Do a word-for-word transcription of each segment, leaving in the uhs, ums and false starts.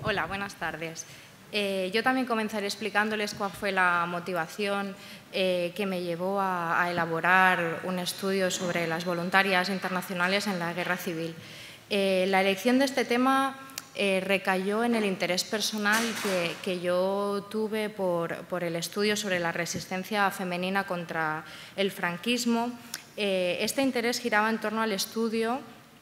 Hola, buenas tardes. Eh, yo también comenzaré explicándoles cuál fue la motivación eh, que me llevó a, a elaborar un estudio sobre las voluntarias internacionales en la guerra civil. Eh, la elección de este tema eh, recayó en el interés personal que, que yo tuve por, por el estudio sobre la resistencia femenina contra el franquismo. Eh, este interés giraba en torno al estudio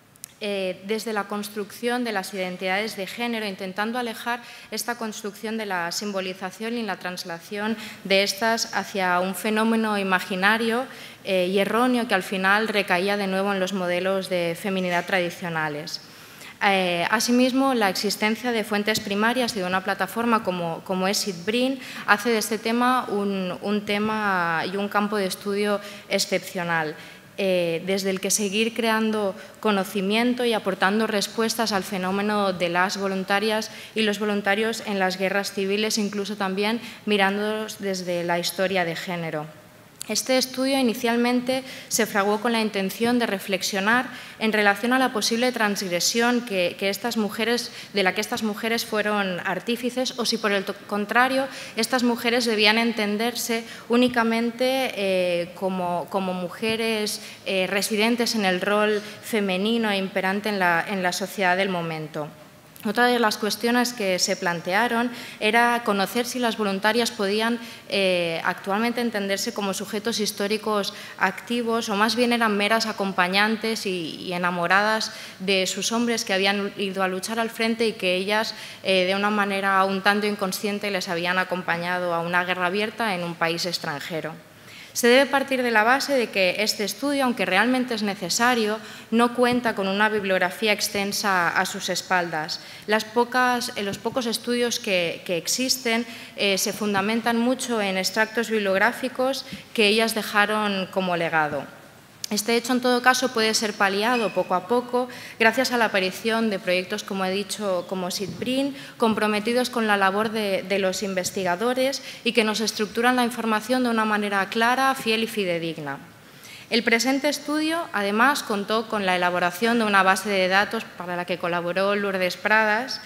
Eh, desde la construcción de las identidades de género, intentando alejar esta construcción de la simbolización y la traslación de estas hacia un fenómeno imaginario eh, y erróneo que al final recaía de nuevo en los modelos de feminidad tradicionales. Eh, asimismo, la existencia de fuentes primarias y de una plataforma como, como es SIDBRIN hace de este tema un, un tema y un campo de estudio excepcional. Eh, desde el que seguir creando conocimiento y aportando respuestas al fenómeno de las voluntarias y los voluntarios en las guerras civiles, incluso también mirándolos desde la historia de género. Este estudio inicialmente se fraguó con la intención de reflexionar en relación a la posible transgresión que, que estas mujeres, de la que estas mujeres fueron artífices, o si por el contrario estas mujeres debían entenderse únicamente eh, como, como mujeres eh, residentes en el rol femenino e imperante en la, en la sociedad del momento. Otra de las cuestiones que se plantearon era conocer si las voluntarias podían eh, actualmente entenderse como sujetos históricos activos o más bien eran meras acompañantes y, y enamoradas de sus hombres que habían ido a luchar al frente y que ellas eh, de una manera un tanto inconsciente les habían acompañado a una guerra abierta en un país extranjero. Se debe partir de la base de que este estudio, aunque realmente es necesario, no cuenta con una bibliografía extensa a sus espaldas. Las pocas, los pocos estudios que, que existen eh, se fundamentan mucho en extractos bibliográficos que ellas dejaron como legado. Este hecho, en todo caso, puede ser paliado poco a poco gracias a la aparición de proyectos, como he dicho, como SIDBRIN, comprometidos con la labor de, de los investigadores y que nos estructuran la información de una manera clara, fiel y fidedigna. El presente estudio, además, contó con la elaboración de una base de datos para la que colaboró Lourdes Pradas,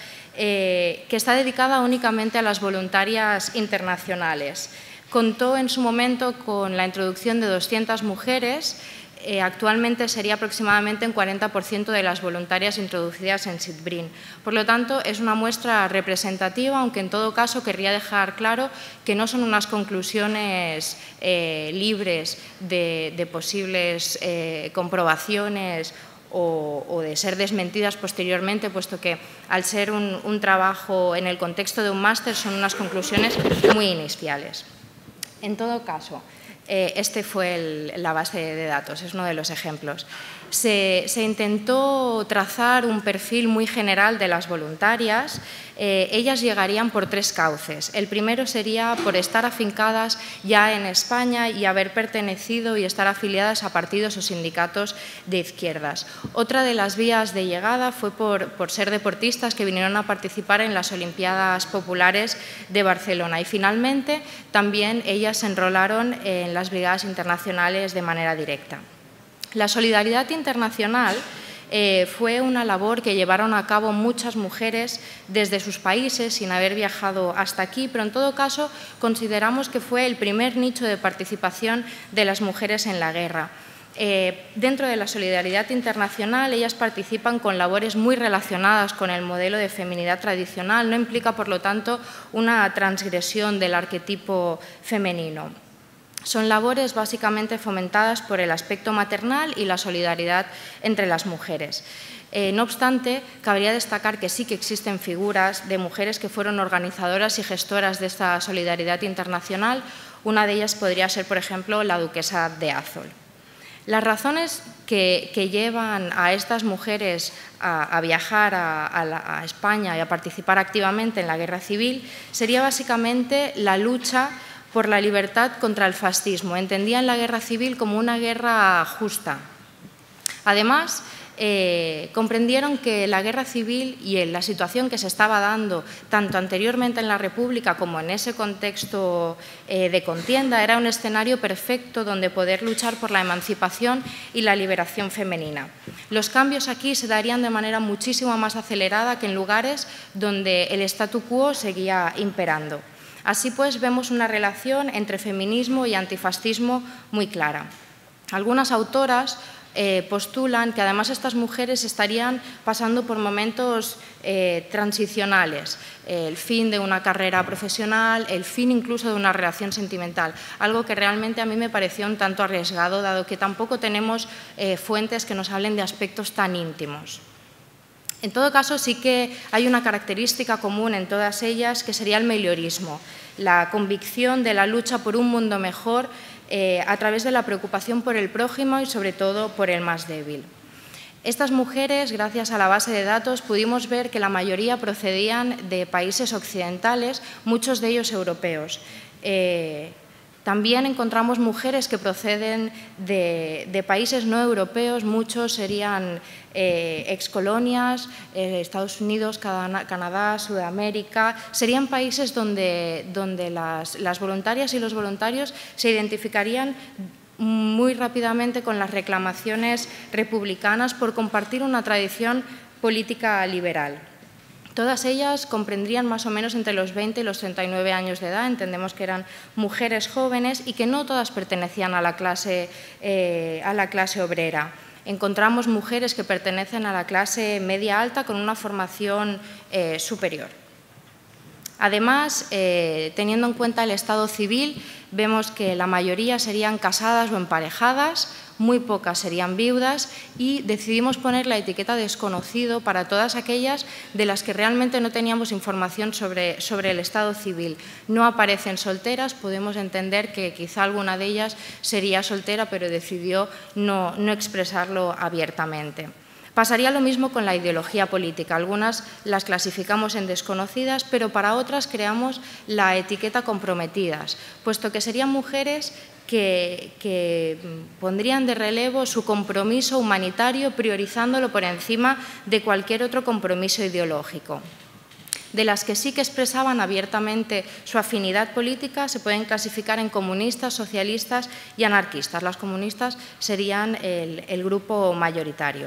eh, que está dedicada únicamente a las voluntarias internacionales. Contó en su momento con la introducción de doscientas mujeres. Eh, actualmente sería aproximadamente un cuarenta por ciento de las voluntarias introducidas en SIDBRIN. Por lo tanto, es una muestra representativa, aunque en todo caso querría dejar claro que no son unas conclusiones eh, libres de, de posibles eh, comprobaciones o, o de ser desmentidas posteriormente, puesto que al ser un, un trabajo en el contexto de un máster son unas conclusiones muy iniciales. En todo caso, Eh, este fue el, la base de datos, es uno de los ejemplos. Se, se intentó trazar un perfil muy general de las voluntarias. Eh, ellas llegarían por tres cauces. El primero sería por estar afincadas ya en España y haber pertenecido y estar afiliadas a partidos o sindicatos de izquierdas. Otra de las vías de llegada fue por, por ser deportistas que vinieron a participar en las Olimpiadas Populares de Barcelona. Y finalmente también ellas se enrolaron en las brigadas internacionales de manera directa. La solidaridad internacional eh, fue una labor que llevaron a cabo muchas mujeres desde sus países sin haber viajado hasta aquí, pero en todo caso consideramos que fue el primer nicho de participación de las mujeres en la guerra. Eh, dentro de la solidaridad internacional, ellas participan con labores muy relacionadas con el modelo de feminidad tradicional, no implica, por lo tanto, una transgresión del arquetipo femenino. Son labores básicamente fomentadas por el aspecto maternal y la solidaridad entre las mujeres. Eh, no obstante, cabría destacar que sí que existen figuras de mujeres que fueron organizadoras y gestoras de esta solidaridad internacional. Una de ellas podría ser, por ejemplo, la duquesa de Azol. Las razones que, que llevan a estas mujeres a, a viajar a, a, la, a España y a participar activamente en la guerra civil sería básicamente la lucha por la libertad contra el fascismo. Entendían la guerra civil como una guerra justa. Además, eh, comprendieron que la guerra civil y en la situación que se estaba dando tanto anteriormente en la República como en ese contexto eh, de contienda era un escenario perfecto donde poder luchar por la emancipación y la liberación femenina. Los cambios aquí se darían de manera muchísimo más acelerada que en lugares donde el statu quo seguía imperando. Así pues, vemos una relación entre feminismo y antifascismo muy clara. Algunas autoras eh, postulan que además estas mujeres estarían pasando por momentos eh, transicionales, eh, el fin de una carrera profesional, el fin incluso de una relación sentimental, algo que realmente a mí me pareció un tanto arriesgado, dado que tampoco tenemos eh, fuentes que nos hablen de aspectos tan íntimos. En todo caso, sí que hay una característica común en todas ellas, que sería el meliorismo, la convicción de la lucha por un mundo mejor eh, a través de la preocupación por el prójimo y, sobre todo, por el más débil. Estas mujeres, gracias a la base de datos, pudimos ver que la mayoría procedían de países occidentales, muchos de ellos europeos. Eh, También encontramos mujeres que proceden de, de países no europeos, muchos serían eh, excolonias, eh, Estados Unidos, Canadá, Sudamérica, serían países donde, donde las, las voluntarias y los voluntarios se identificarían muy rápidamente con las reclamaciones republicanas por compartir una tradición política liberal. Todas ellas comprendrían más o menos entre los veinte y los treinta y nueve años de edad. Entendemos que eran mujeres jóvenes y que no todas pertenecían a la clase, eh, a la clase obrera. Encontramos mujeres que pertenecen a la clase media alta con una formación eh, superior. Además, eh, teniendo en cuenta el estado civil, vemos que la mayoría serían casadas o emparejadas, muy pocas serían viudas y decidimos poner la etiqueta desconocido para todas aquellas de las que realmente no teníamos información sobre, sobre el estado civil. No aparecen solteras, podemos entender que quizá alguna de ellas sería soltera, pero decidió no, no expresarlo abiertamente. Pasaría lo mismo con la ideología política. Algunas las clasificamos en desconocidas, pero para otras creamos la etiqueta comprometidas, puesto que serían mujeres que, que pondrían de relevo su compromiso humanitario, priorizándolo por encima de cualquier otro compromiso ideológico. De las que sí que expresaban abiertamente su afinidad política, se pueden clasificar en comunistas, socialistas y anarquistas. Las comunistas serían el, el grupo mayoritario.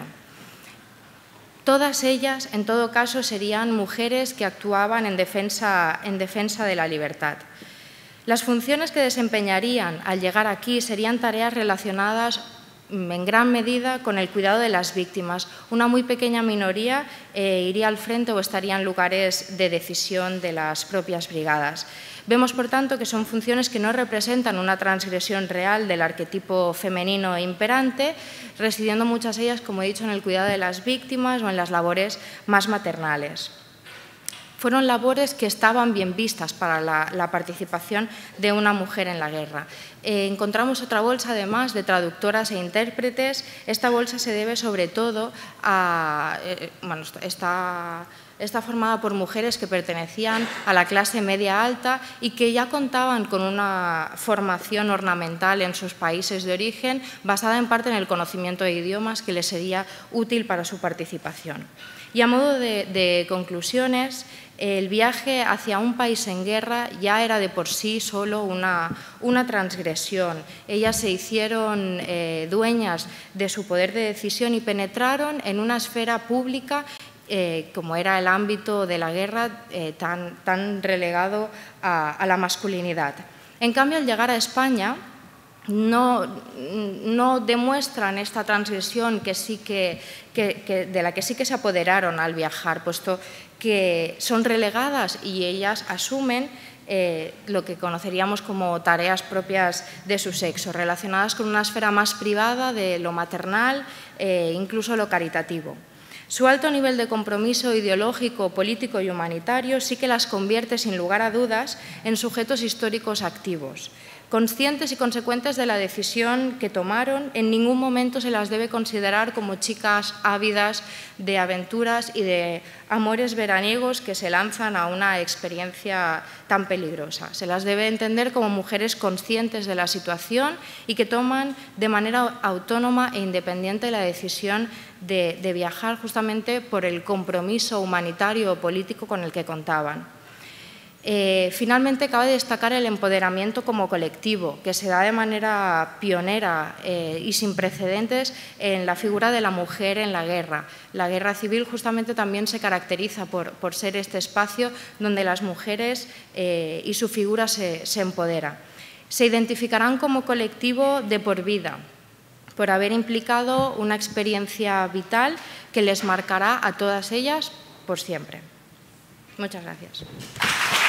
Todas ellas, en todo caso, serían mujeres que actuaban en defensa, en defensa de la libertad. Las funciones que desempeñarían al llegar aquí serían tareas relacionadas en gran medida con el cuidado de las víctimas. Una muy pequeña minoría eh, iría al frente o estaría en lugares de decisión de las propias brigadas. Vemos, por tanto, que son funciones que no representan una transgresión real del arquetipo femenino imperante, residiendo muchas de ellas, como he dicho, en el cuidado de las víctimas o en las labores más maternales. Fueron labores que estaban bien vistas para la, la participación de una mujer en la guerra. Eh, encontramos otra bolsa, además, de traductoras e intérpretes. Esta bolsa se debe, sobre todo, a... Eh, bueno, está... Está formada por mujeres que pertenecían a la clase media alta y que ya contaban con una formación ornamental en sus países de origen, basada en parte en el conocimiento de idiomas que les sería útil para su participación. Y a modo de, de conclusiones, el viaje hacia un país en guerra ya era de por sí solo una, una transgresión. Ellas se hicieron eh, dueñas de su poder de decisión y penetraron en una esfera pública Eh, como era el ámbito de la guerra eh, tan, tan relegado a, a la masculinidad. En cambio, al llegar a España, no, no demuestran esta transgresión que sí que, que, que, de la que sí que se apoderaron al viajar, puesto que son relegadas y ellas asumen eh, lo que conoceríamos como tareas propias de su sexo, relacionadas con una esfera más privada de lo maternal e eh, incluso lo caritativo. Su alto nivel de compromiso ideológico, político y humanitario sí que las convierte, sin lugar a dudas, en sujetos históricos activos. Conscientes y consecuentes de la decisión que tomaron, en ningún momento se las debe considerar como chicas ávidas de aventuras y de amores veraniegos que se lanzan a una experiencia tan peligrosa. Se las debe entender como mujeres conscientes de la situación y que toman de manera autónoma e independiente la decisión de, de viajar justamente por el compromiso humanitario o político con el que contaban. Eh, finalmente, cabe destacar el empoderamiento como colectivo, que se da de manera pionera eh, y sin precedentes en la figura de la mujer en la guerra. La guerra civil justamente también se caracteriza por, por ser este espacio donde las mujeres eh, y su figura se, se empodera. Se identificarán como colectivo de por vida, por haber implicado una experiencia vital que les marcará a todas ellas por siempre. Muchas gracias.